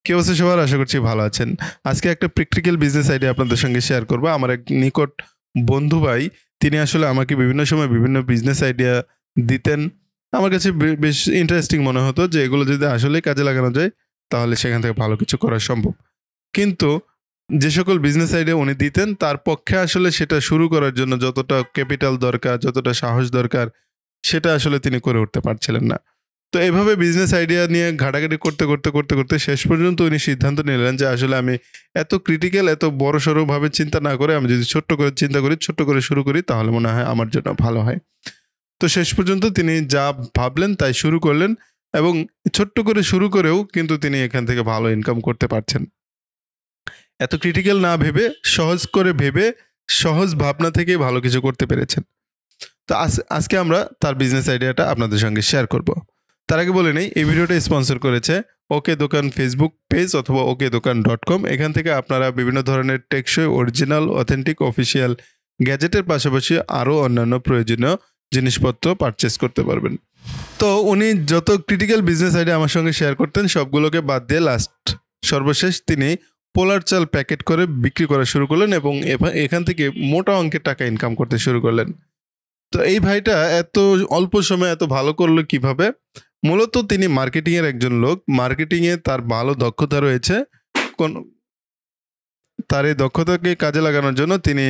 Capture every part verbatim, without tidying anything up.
কি অবস্থা সবার? আশা করছি ভালো আছেন। আজকে একটা প্র্যাকটিক্যাল বিজনেস আইডিয়া আপনাদের সঙ্গে শেয়ার করব। আমার এক নিকট বন্ধু ভাই, তিনি আসলে আমাকে বিভিন্ন সময় বিভিন্ন বিজনেস আইডিয়া দিতেন। আমার কাছে বে বেশ ইন্টারেস্টিং মনে হতো যে এগুলো যদি আসলেই কাজে লাগানো যায়, তাহলে সেখান থেকে ভালো কিছু করা সম্ভব। কিন্তু যে সকল বিজনেস আইডিয়া উনি দিতেন, তার পক্ষে আসলে সেটা শুরু করার জন্য যতটা ক্যাপিটাল দরকার, যতটা সাহস দরকার, সেটা আসলে তিনি করে উঠতে পারছিলেন না। তো এভাবে বিজনেস আইডিয়া নিয়ে ঘাটাঘাটি করতে করতে করতে করতে শেষ পর্যন্ত উনি সিদ্ধান্ত নিলেন যে আসলে আমি এত ক্রিটিক্যাল, এত বড় সড়োভাবে চিন্তা না করে আমি যদি ছোট্ট করে চিন্তা করি, ছোট্ট করে শুরু করি, তাহলে মনে হয় আমার জন্য ভালো হয়। তো শেষ পর্যন্ত তিনি যা ভাবলেন তাই শুরু করলেন, এবং ছোট্ট করে শুরু করেও কিন্তু তিনি এখান থেকে ভালো ইনকাম করতে পারছেন। এত ক্রিটিক্যাল না ভেবে, সহজ করে ভেবে, সহজ ভাবনা থেকে ভালো কিছু করতে পেরেছেন। তো আজকে আমরা তার বিজনেস আইডিয়াটা আপনাদের সঙ্গে শেয়ার করব। তার আগে বলে নেই, এই ভিডিওটা স্পন্সর করেছে ওকে দোকান ফেসবুক পেজ অথবা ওকে দোকান ডট কম। এখান থেকে আপনারা বিভিন্ন ধরনের টেকসই, অরিজিনাল, অথেন্টিক, অফিসিয়াল গ্যাজেটের পাশাপাশি আরও অন্যান্য প্রয়োজনীয় জিনিসপত্র পারচেস করতে পারবেন। তো উনি যত ক্রিটিক্যাল বিজনেস আইডিয়া আমার সঙ্গে শেয়ার করতেন, সবগুলোকে বাদ দিয়ে লাস্ট সর্বশেষ তিনি পোলার চাল প্যাকেট করে বিক্রি করা শুরু করলেন, এবং এখান থেকে মোটা অঙ্কের টাকা ইনকাম করতে শুরু করলেন। তো এই ভাইটা এত অল্প সময়ে এত ভালো করলো কিভাবে? মূলত তিনি মার্কেটিংয়ের একজন লোক। মার্কেটিংয়ে তার ভালো দক্ষতা রয়েছে। কোন তার এই দক্ষতাকে কাজে লাগানোর জন্য তিনি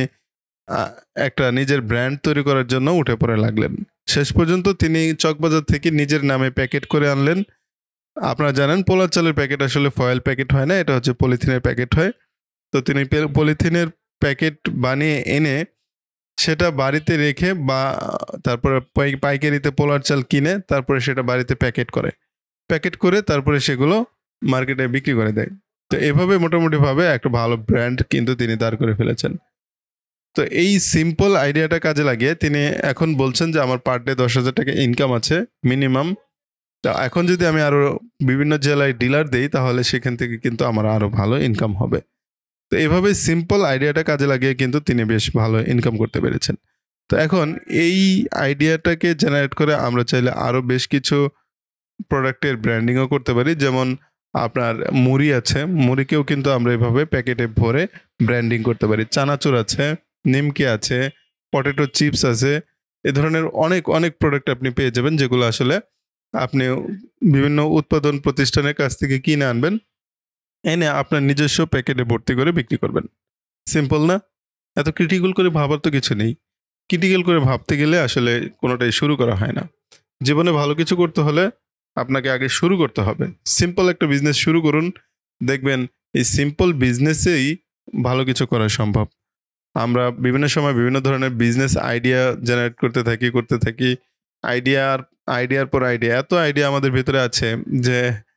একটা নিজের ব্র্যান্ড তৈরি করার জন্য উঠে পড়ে লাগলেন। শেষ পর্যন্ত তিনি চকবাজার থেকে নিজের নামে প্যাকেট করে আনলেন। আপনারা জানেন পোলার চালের প্যাকেট আসলে ফয়েল প্যাকেট হয় না, এটা হচ্ছে পলিথিনের প্যাকেট হয়। তো তিনি পলিথিনের প্যাকেট বানিয়ে এনে সেটা বাড়িতে রেখে, বা তারপরে পাইকারিতে পোলার চাল কিনে তারপরে সেটা বাড়িতে প্যাকেট করে প্যাকেট করে তারপরে সেগুলো মার্কেটে বিক্রি করে দেয়। তো এভাবে মোটামুটিভাবে একটা ভালো ব্র্যান্ড কিন্তু তিনি দাঁড় করে ফেলেছেন। তো এই সিম্পল আইডিয়াটা কাজে লাগিয়ে তিনি এখন বলছেন যে আমার পার ডে দশ হাজার টাকা ইনকাম আছে মিনিমাম। তা এখন যদি আমি আরও বিভিন্ন জেলায় ডিলার দিই, তাহলে সেখান থেকে কিন্তু আমার আরও ভালো ইনকাম হবে। তো এভাবে সিম্পল আইডিয়াটা কাজে লাগিয়ে কিন্তু তিনি বেশ ভালো ইনকাম করতে পেরেছেন। তো এখন এই আইডিয়াটাকে জেনারেট করে আমরা চাইলে আরও বেশ কিছু প্রোডাক্টের ব্র্যান্ডিংও করতে পারি। যেমন আপনার মুড়ি আছে, মুড়িকেও কিন্তু আমরা এভাবে প্যাকেটে ভরে ব্র্যান্ডিং করতে পারি। চানাচুর আছে, নিমকি আছে, পটেটো চিপস আছে, এ ধরনের অনেক অনেক প্রোডাক্ট আপনি পেয়ে যাবেন, যেগুলো আসলে আপনি বিভিন্ন উৎপাদন প্রতিষ্ঠানের কাছ থেকে কিনে আনবেন, এনে আপনার নিজস্ব প্যাকেটে ভর্তি করে বিক্রি করবেন। সিম্পল না? এত ক্রিটিক্যাল করে ভাবার তো কিছু নেই। ক্রিটিক্যাল করে ভাবতে গেলে আসলে কোনোটাই শুরু করা হয় না। জীবনে ভালো কিছু করতে হলে আপনাকে আগে শুরু করতে হবে। সিম্পল একটা বিজনেস শুরু করুন, দেখবেন এই সিম্পল বিজনেসেই ভালো কিছু করা সম্ভব। আমরা বিভিন্ন সময় বিভিন্ন ধরনের বিজনেস আইডিয়া জেনারেট করতে থাকি করতে থাকি আইডিয়ার আইডিয়ার পর আইডিয়া, এত আইডিয়া আমাদের ভিতরে আছে যে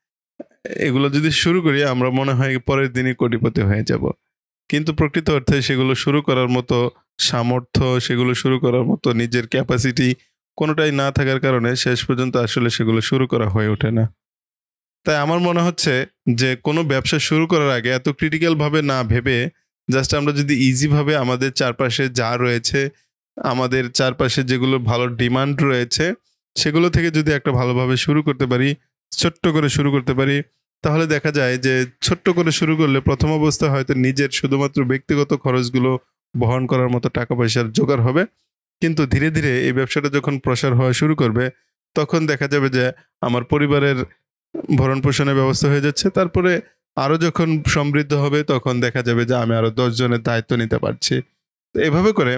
এগুলো যদি শুরু করি আমরা মনে হয় পরের দিনই কোটিপতি হয়ে যাব। কিন্তু প্রকৃত অর্থে সেগুলো শুরু করার মতো সামর্থ্য, সেগুলো শুরু করার মতো নিজের ক্যাপাসিটি কোনোটাই না থাকার কারণে শেষ পর্যন্ত আসলে সেগুলো শুরু করা হয়ে ওঠে না। তাই আমার মনে হচ্ছে যে কোনো ব্যবসা শুরু করার আগে এত ক্রিটিক্যালভাবে না ভেবে জাস্ট আমরা যদি ইজিভাবে আমাদের চারপাশে যা রয়েছে, আমাদের চারপাশে যেগুলো ভালো ডিমান্ড রয়েছে, সেগুলো থেকে যদি একটা ভালোভাবে শুরু করতে পারি, ছোট্ট করে শুরু করতে পারি, তাহলে দেখা যায় যে ছোট্ট করে শুরু করলে প্রথম অবস্থায় হয়তো নিজের শুধুমাত্র ব্যক্তিগত খরচগুলো বহন করার মতো টাকা পয়সার জোগাড় হবে। কিন্তু ধীরে ধীরে এই ব্যবসাটা যখন প্রসার হওয়া শুরু করবে, তখন দেখা যাবে যে আমার পরিবারের ভরণ পোষণের ব্যবস্থা হয়ে যাচ্ছে। তারপরে আরও যখন সমৃদ্ধ হবে, তখন দেখা যাবে যে আমি আরও দশ জনের দায়িত্ব নিতে পারছি। তো এভাবে করে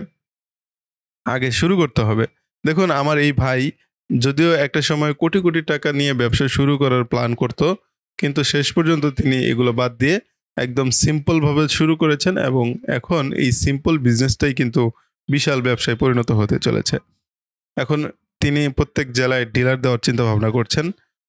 আগে শুরু করতে হবে। দেখুন, আমার এই ভাই যদিও একটা সময় কোটি কোটি টাকা নিয়ে ব্যবসা শুরু করার প্ল্যান করত, কিন্তু শেষ পর্যন্ত তিনি এগুলো বাদ দিয়ে একদম সিম্পলভাবে শুরু করেছেন, এবং এখন এই সিম্পল বিজনেসটাই কিন্তু বিশাল ব্যবসায় পরিণত হতে চলেছে। এখন তিনি প্রত্যেক জেলায় ডিলার দেওয়ার চিন্তা ভাবনা করছেন।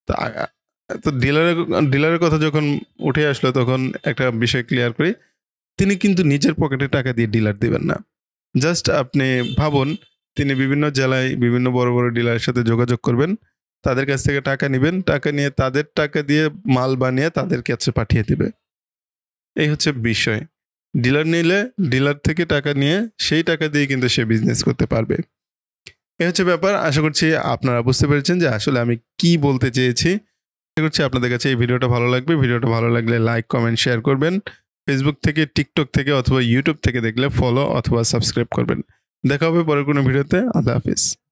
তো ডিলারের ডিলারের কথা যখন উঠে আসলো, তখন একটা বিষয় ক্লিয়ার করি, তিনি কিন্তু নিজের পকেটে টাকা দিয়ে ডিলার দিবেন না। জাস্ট আপনি ভাবুন, তিনি বিভিন্ন জেলায় বিভিন্ন বড় বড় ডিলারের সাথে যোগাযোগ করবেন, তাদের কাছ থেকে টাকা নেবেন, টাকা নিয়ে তাদের টাকা দিয়ে মাল বানিয়ে তাদের কাছে পাঠিয়ে দিবে। এই হচ্ছে বিষয়। ডিলার নিলে ডিলার থেকে টাকা নিয়ে সেই টাকা দিয়ে কিন্তু সে বিজনেস করতে পারবে। এই হচ্ছে ব্যাপার। আশা করছি আপনারা বুঝতে পেরেছেন যে আসলে আমি কি বলতে চেয়েছি। আশা করছি আপনাদের কাছে এই ভিডিওটা ভালো লাগবে। ভিডিওটা ভালো লাগলে লাইক, কমেন্ট, শেয়ার করবেন। ফেসবুক থেকে, টিকটক থেকে অথবা ইউটিউব থেকে দেখলে ফলো অথবা সাবস্ক্রাইব করবেন। দেখা হবে পরের কোনো ভিডিওতে। আল্লাহ হাফিজ।